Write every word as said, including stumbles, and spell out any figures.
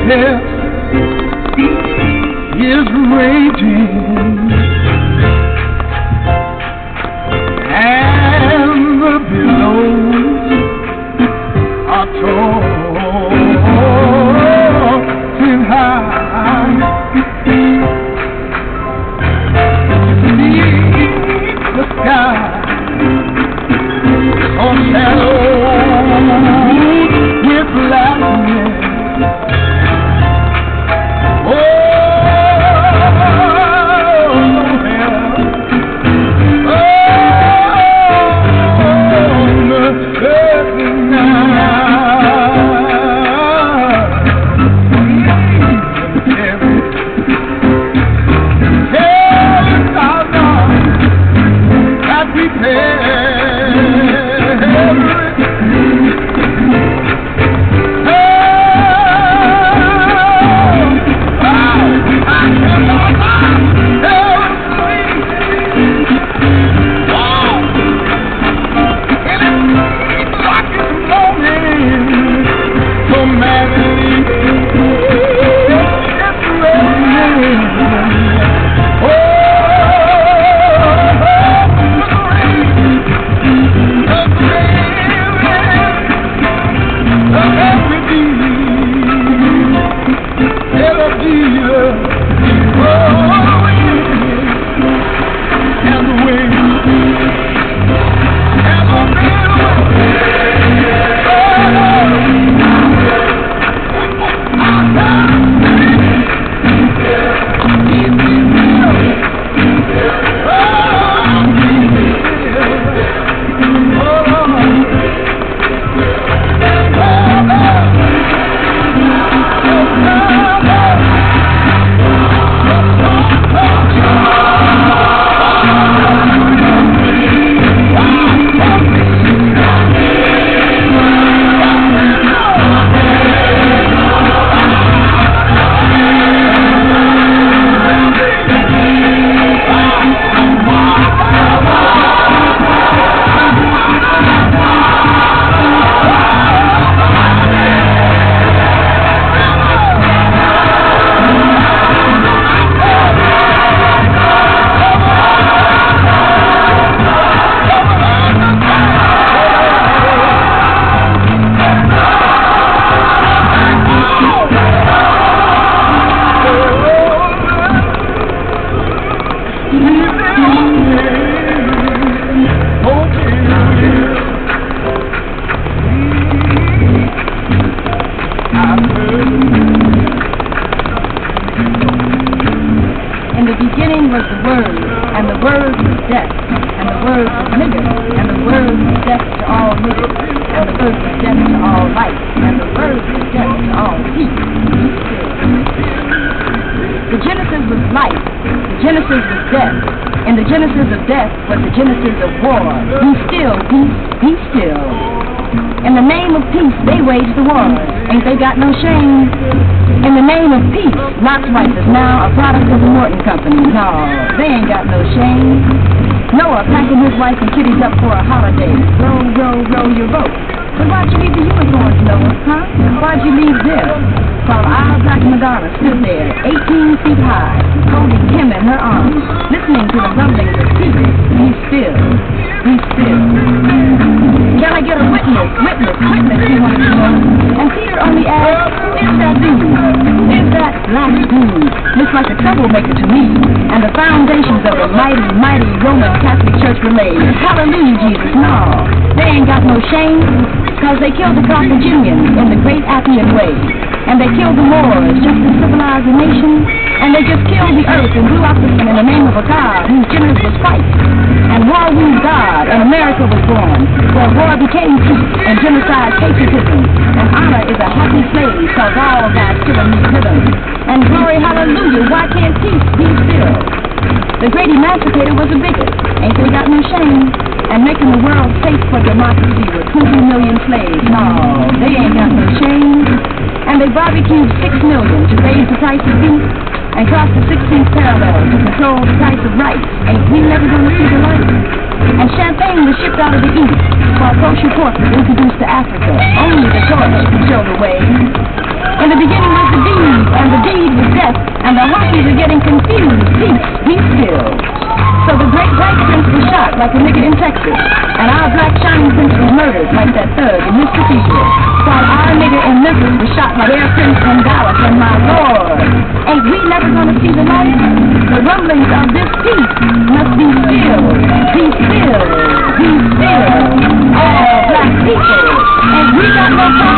is raging, and the billows are tossing high. Beneath the sky, on shadows with lightning. Genesis of war. Be still, peace, be still. In the name of peace, they wage the war. Ain't they got no shame? In the name of peace, Lot's wife is now a product of the Morton Company. No, they ain't got no shame. Noah packing his wife and kiddies up for a holiday. Row, row, row your boat. But why'd you leave the unicorns, Noah, huh? Why'd you leave them? While our Black Madonna stood there, eighteen feet high, holding him in her arms, listening to the rumblings of peace. Be still, be still. Can I get a witness, witness, witness, he wanted to know. And Peter only asked, who is that dude? Who is that black dude? Looks like a troublemaker to me, and the foundations of the mighty, mighty Roman Catholic Church were laid. Hallelujah, Jesus, no. They ain't got no shame, because they killed the Carthaginians in the great Appian Way. And they killed the Moors just to civilize the nation. And they just killed the earth and blew up the sun in the name of a God whose generous was fight. And war wooed God, and America was born. Where war became peace, and genocide patriotism. And honor is a happy slave, cause all God's children need rhythm. And glory, hallelujah, why can't peace be still? The great emancipator was a bigot, ain't they got no shame? And making the world safe for democracy with twenty million slaves. No, they ain't got no shame. And they barbecued six million to raise the price of beef. and cross the sixteenth parallel to control the price of rice. Ain't we never gonna see the light? And champagne was shipped out of the east, while kosher pork was introduced to Africa. Only the torch can show the way. In the beginning was the deed, and the deed was death, and the honkies are getting confused. Peace, be still. So the great white prince was shot like a nigga in Texas, and our black shining prince was murdered like that thug in his cathedral, while our nigga in Memphis was shot like their prince in Dallas. And my lord, ain't we never gonna see the light? The rumblings of this peace must be still, be still, be still. All black people, and we got no time.